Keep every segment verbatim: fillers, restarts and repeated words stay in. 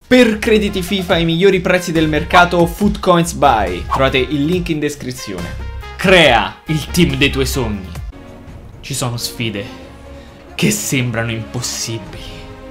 Per crediti FIFA ai migliori prezzi del mercato, Footcoins Buy. Trovate il link in descrizione. Crea il team dei tuoi sogni. Ci sono sfide che sembrano impossibili.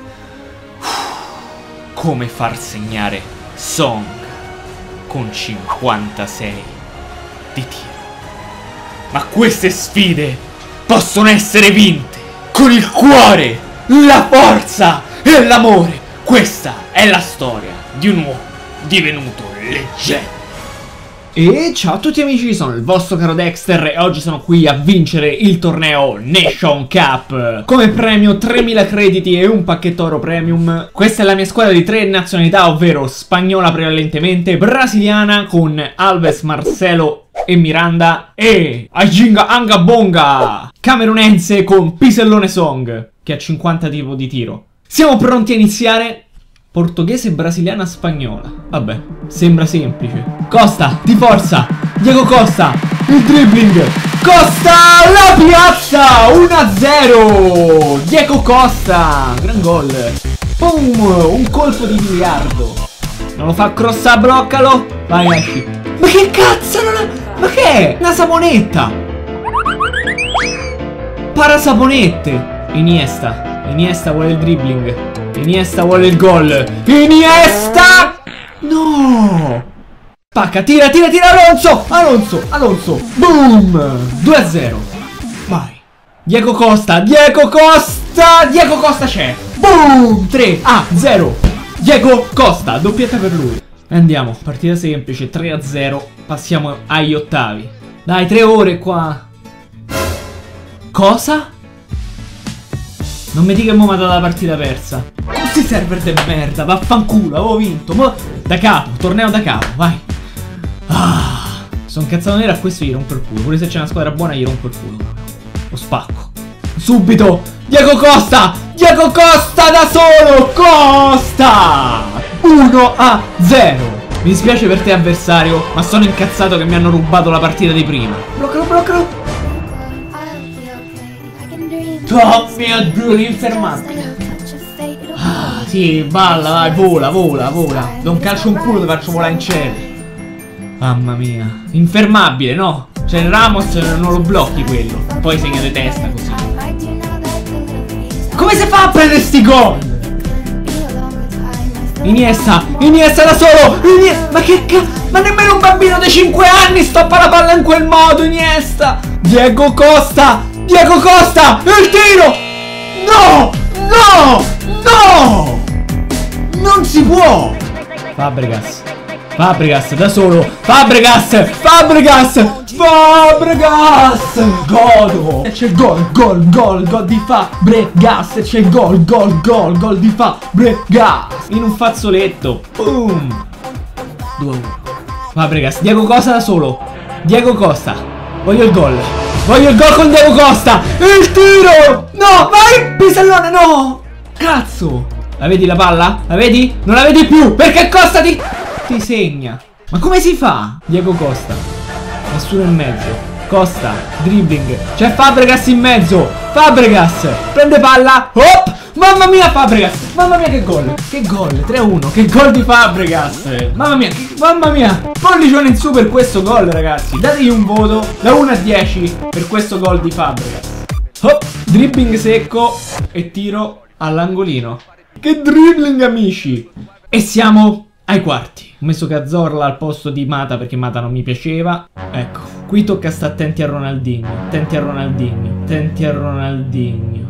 Come far segnare Song con cinquantasei di tiro. Ma queste sfide possono essere vinte con il cuore, la forza e l'amore. Questa è la storia di un uomo divenuto leggenda. E ciao a tutti amici, sono il vostro caro Dexter e oggi sono qui a vincere il torneo Nation Cup. Come premio tremila crediti e un pacchetto oro premium. Questa è la mia squadra di tre nazionalità, ovvero spagnola prevalentemente, brasiliana con Alves, Marcelo e Miranda e Ajinga Anga Bonga, camerunense con Pisellone Song che ha cinquanta tipo di tiro. Siamo pronti a iniziare. Portoghese, brasiliana, spagnola. Vabbè, sembra semplice. Costa, di forza. Diego Costa, il dribbling. Costa, la piazza. uno a zero. Diego Costa, gran gol. Boom, un colpo di miliardo. Non lo fa crossa, bloccalo. Vai, esci. Ma che cazzo non è? Ma che è? Una saponetta. Parasaponette. Iniesta. Iniesta vuole il dribbling. Iniesta vuole il gol. Iniesta! No! Pacca, tira, tira, tira Alonso! Alonso, Alonso! Boom! due a zero. Vai. Diego Costa, Diego Costa! Diego Costa c'è! Boom! tre a zero. Diego Costa, doppietta per lui. Andiamo, partita semplice, tre a zero. Passiamo agli ottavi. Dai, tre ore qua. Cosa? Non mi dica che mo' mi ha dato la partita persa. Questi server de merda, vaffanculo, avevo vinto. Mo da capo, torneo da capo, vai. Ah, sono incazzato nero, a questo gli rompo il culo. Pure se c'è una squadra buona gli rompo il culo. Lo spacco. Subito. Diego Costa. Diego Costa da solo. Costa. uno a zero. Mi dispiace per te avversario, ma sono incazzato che mi hanno rubato la partita di prima. Bloccalo, bloccalo. Oh mio Dio, l'infermabile. Ah, sì, balla, vai, vola, vola, vola. Do un calcio un culo, ti faccio volare in cielo. Mamma mia. Infermabile, no? Cioè Ramos non lo blocchi quello. Poi segna di testa così. Come si fa a prendere sti gol? Iniesta, Iniesta da solo. Iniesta. Ma che cazzo? Ma nemmeno un bambino di cinque anni stoppa la palla in quel modo, Iniesta. Diego Costa. Diego Costa! Il tiro! No! No! No! Non si può! Fabregas. Fabregas da solo. Fabregas! Fabregas! Fabregas! Godo! E c'è il gol, gol, gol, gol di Fabregas! E c'è il gol, gol, gol, gol di Fabregas! In un fazzoletto. Boom! due a uno. Fabregas. Diego Costa da solo. Diego Costa. Voglio il gol. Voglio il gol con Diego Costa. Il tiro. No, vai Pisellone, no. Cazzo. La vedi la palla? La vedi? Non la vedi più. Perché Costa ti Ti segna. Ma come si fa? Diego Costa. Nessuno in mezzo. Costa. Dribbling. C'è Fabregas in mezzo. Fabregas. Prende palla. Hop. Mamma mia Fabregas. Mamma mia che gol. Che gol. tre a uno. Che gol di Fabregas. Mamma mia. Mamma mia. Pollicione in su per questo gol, ragazzi. Dategli un voto da uno a dieci per questo gol di Fabregas. Hop. Dribbling secco e tiro all'angolino. Che dribbling, amici. E siamo ai quarti. Ho messo Cazorla al posto di Mata perché Mata non mi piaceva. Ecco. Qui tocca stare attenti a Ronaldinho. Attenti a Ronaldinho. Attenti a Ronaldinho.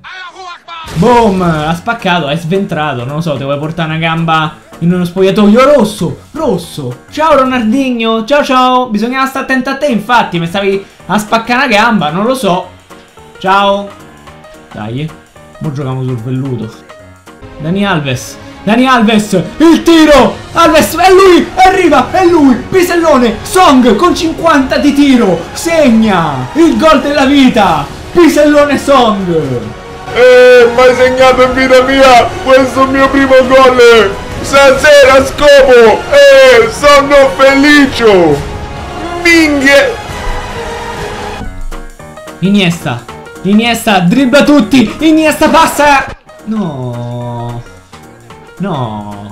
Boom, ha spaccato, è sventrato. Non lo so, ti vuoi portare una gamba in uno spogliatoio rosso? Rosso. Ciao Ronaldinho, ciao ciao. Bisognava stare attento a te, infatti. Mi stavi a spaccare una gamba, non lo so. Ciao. Dai, ora giochiamo sul velluto. Dani Alves. Dani Alves, il tiro. Alves, è lui, arriva, è lui. Pisellone, Song con cinquanta di tiro. Segna il gol della vita. Pisellone Song. Eh, mi hai segnato in vita mia, questo è il mio primo gol, stasera scopo, eh, sono felice, minghie. Iniesta, Iniesta, dribbla tutti, Iniesta passa, no, no,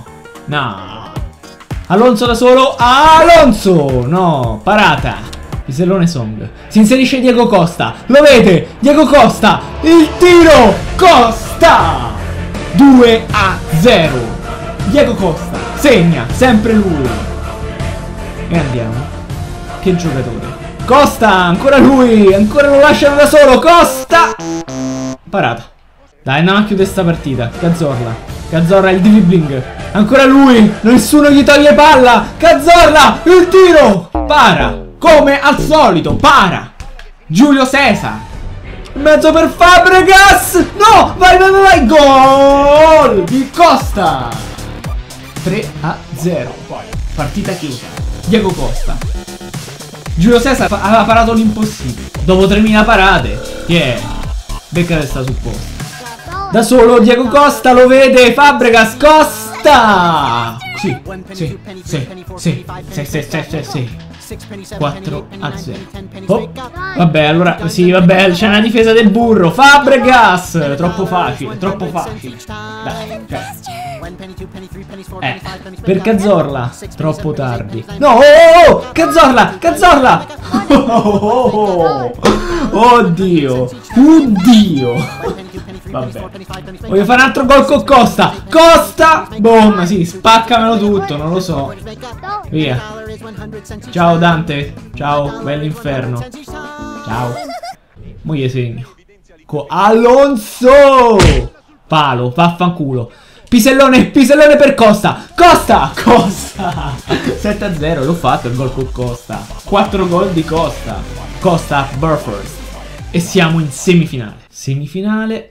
No. Alonso da solo. Alonso. No, parata. Pisellone Song. Si inserisce Diego Costa. Lo vede. Diego Costa. Il tiro. Costa. due a zero. Diego Costa. Segna. Sempre lui. E andiamo. Che giocatore. Costa. Ancora lui. Ancora lo lasciano da solo. Costa. Parata. Dai, andiamo a chiudere sta partita. Cazorla. Cazorla il dribbling. Ancora lui. Nessuno gli toglie palla. Cazorla. Il tiro. Para. Come al solito. Para. Giulio Cesar. In mezzo per Fabregas. No. Vai, vai, vai, vai. Gol di Costa. tre a zero. Partita chiusa. Diego Costa. Giulio Cesar aveva parato l'impossibile. Dopo tremila parate. Yeah. Becca resta sul posto. Da solo Diego Costa lo vede. Fabregas. Costa. Sì, sì, sì, sì, sì, sì, sì, sì, sì. quattro a zero. Oh, vabbè, allora, sì, vabbè, c'è una difesa del burro. Fabregas. Troppo facile, troppo facile. Dai, cioè. Eh, per Cazorla. Troppo tardi. No, oh, oh, oh, Cazorla, Cazorla. Oh, oh, oh. Oddio. Oddio. Vabbè. Voglio fare un altro gol con Costa. Costa. Boom, sì, spaccamelo tutto, non lo so. Via. Ciao Dante. Ciao, bell'inferno. Ciao. Mo gli segno. Co Alonso. Palo, vaffanculo. Pisellone, pisellone per Costa. Costa, Costa. sette a zero, l'ho fatto il gol con Costa. quattro gol di Costa. Costa Burford. E siamo in semifinale. Semifinale.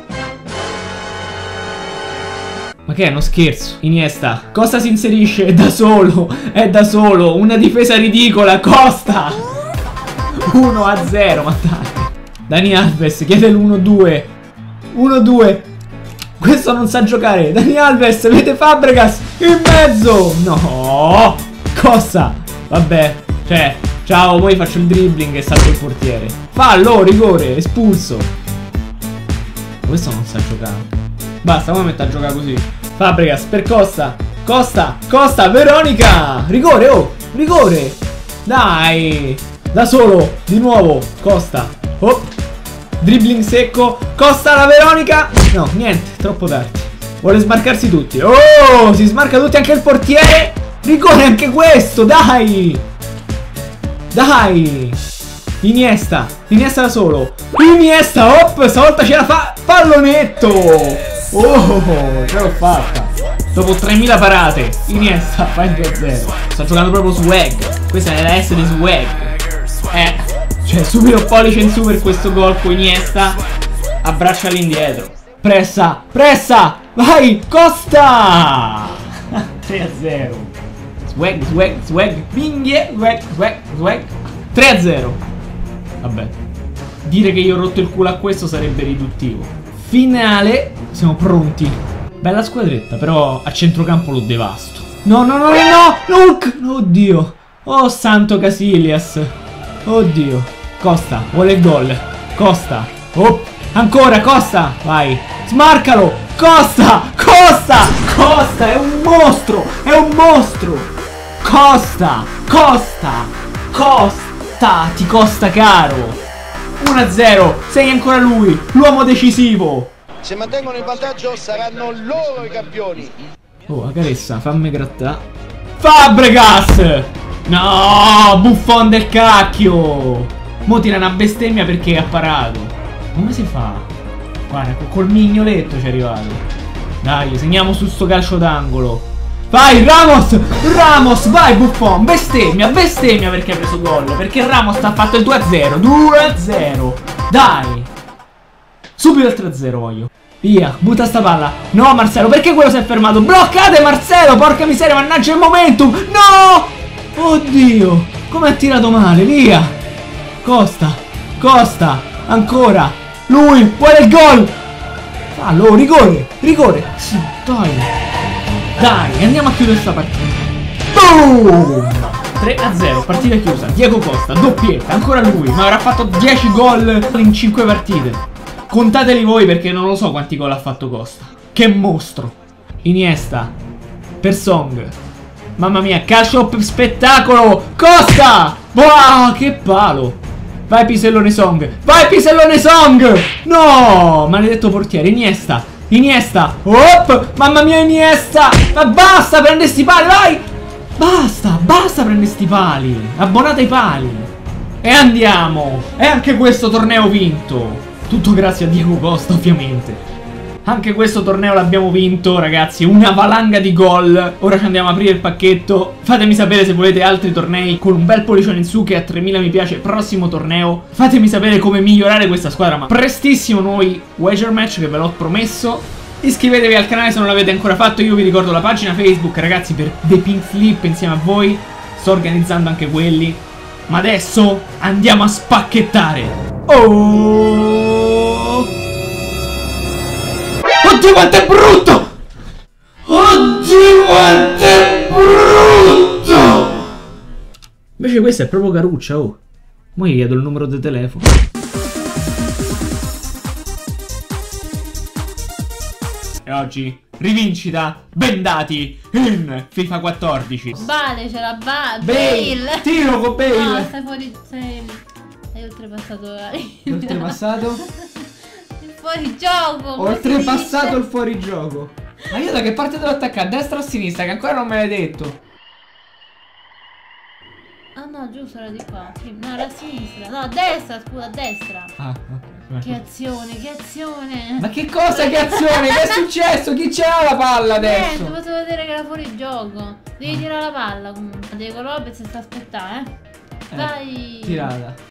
Ma che è uno scherzo? Iniesta. Costa si inserisce, è da solo. È da solo. Una difesa ridicola. Costa. uno a zero, ma dai. Dani Alves chiede l'uno due. uno due. Questo non sa giocare. Dani Alves, vede Fabregas in mezzo. No. Costa. Vabbè. Cioè, ciao, poi faccio il dribbling e salto il portiere. Fallo, rigore, espulso. Questo non sa giocare. Basta, come metto a giocare così. Fabregas per Costa. Costa, Costa, Veronica. Rigore, oh, rigore. Dai. Da solo, di nuovo, Costa. Oh. Dribbling secco. Costa la Veronica. No, niente, troppo tardi. Vuole smarcarsi tutti. Oh, si smarca tutti, anche il portiere. Rigore anche questo, dai. Dai. Iniesta. Iniesta da solo. Iniesta, hop, stavolta ce la fa. Pallonetto. Oh, ce l'ho fatta. Dopo tremila parate. Iniesta fa il due a zero. Sto giocando proprio swag. Questa è la S di swag. Eh, cioè subito pollice in su per questo gol con Iniesta. Abbraccia all'indietro. Pressa, pressa. Vai, Costa. tre a zero. Swag, swag, swag. Binghie, swag, swag, swag. tre a zero. Vabbè. Dire che io ho rotto il culo a questo sarebbe riduttivo. Finale. Siamo pronti. Bella squadretta, però a centrocampo lo devasto. No, no, no, no, no. Oddio. Oh, santo Casillas. Oddio. Costa, vuole il gol. Costa. Oh, ancora, Costa. Vai. Smarcalo. Costa. Costa. Costa, è un mostro. È un mostro. Costa. Costa. Costa. Ti costa caro. uno a zero. Sei ancora lui. L'uomo decisivo. Se mantengono il vantaggio saranno loro i campioni. Oh, la caressa, fammi grattare. Fabregas. No, buffon del cacchio. Mo tira una bestemmia perché ha parato. Come si fa? Guarda, col mignoletto ci è arrivato. Dai, segniamo su sto calcio d'angolo. Vai, Ramos. Ramos, vai Buffon. Bestemmia, bestemmia perché hai preso gol. Perché Ramos ha fatto il due a zero. due a zero. Dai. Subito il tre a zero voglio. Via, butta sta palla. No, Marcelo, perché quello si è fermato? Bloccate Marcelo, porca miseria, mannaggia il momentum. No. Oddio, come ha tirato male, via. Costa, Costa, ancora. Lui, vuole il gol. Fallo, rigore, rigore. Sì, dai. Dai, andiamo a chiudere sta partita. Boom. tre a zero, partita chiusa. Diego Costa, doppietta, ancora lui. Ma avrà fatto dieci gol in cinque partite. Contateli voi perché non lo so quanti gol ha fatto Costa. Che mostro. Iniesta. per Song. Mamma mia, calcio spettacolo. Costa! Wow, che palo. Vai Pisellone Song. Vai Pisellone Song. No, maledetto portiere. Iniesta. Iniesta. Op, mamma mia Iniesta. Ma basta, prende sti pali, vai. Basta, basta prende sti pali. Abbonate ai pali. E andiamo. E anche questo torneo vinto. Tutto grazie a Diego Costa, ovviamente. Anche questo torneo l'abbiamo vinto, ragazzi. Una valanga di gol. Ora ci andiamo a aprire il pacchetto. Fatemi sapere se volete altri tornei con un bel pollicione in su, che a tremila mi piace. Prossimo torneo. Fatemi sapere come migliorare questa squadra. Ma prestissimo nuovi wager match, che ve l'ho promesso. Iscrivetevi al canale se non l'avete ancora fatto. Io vi ricordo la pagina Facebook, ragazzi, per The Pink Flip insieme a voi. Sto organizzando anche quelli. Ma adesso andiamo a spacchettare. Oh! Oddio quanto è brutto! Oddio quanto è brutto! Invece questa è proprio caruccia, oh. Mo gli chiedo il numero di telefono. E oggi rivincita bendati in FIFA quattordici. Bale, c'era ba Bale! Bale! Tiro con Bale! No, stai fuori, sei... Hai oltrepassato la linea. Oltrepassato? Fuori gioco! Oltrepassato il fuorigioco. Ma io da che parte devo attaccare? A destra o a sinistra? Che ancora non me l'hai detto. Ah no, giusto, era di qua. Sì, no, era a sinistra. No, a destra, scusa, a destra. Ah, ok. Che azione, che azione! Ma che cosa, che azione? Che è successo? Chi c'ha la palla adesso? Niente, potevo vedere che era fuori gioco. Devi tirare la palla comunque. Diego Lopez sta aspettando, eh. Eh, Vai! tirata.